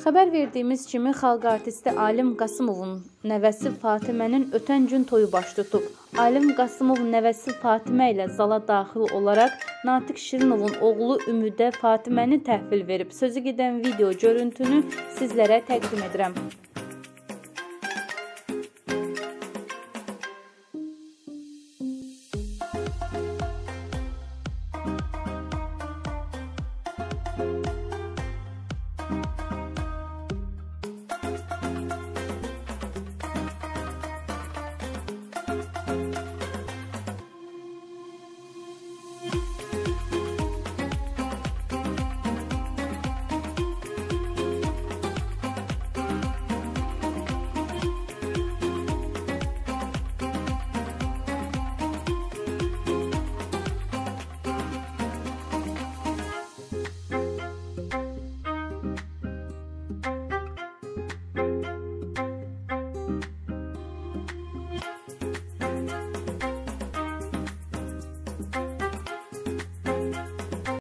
Xəbər verdiyimiz kimi xalq artisti Alim Qasımovun nəvəsi Fatimənin ötən gün toyu baş tutub. Alim Qasımov nəvəsi Fatimə ilə zala daxil olaraq Natiq Şirinovun oğlu Ümidə Fatiməni təhvil verib. Sözü gedən video görüntünü sizlərə təqdim edirəm.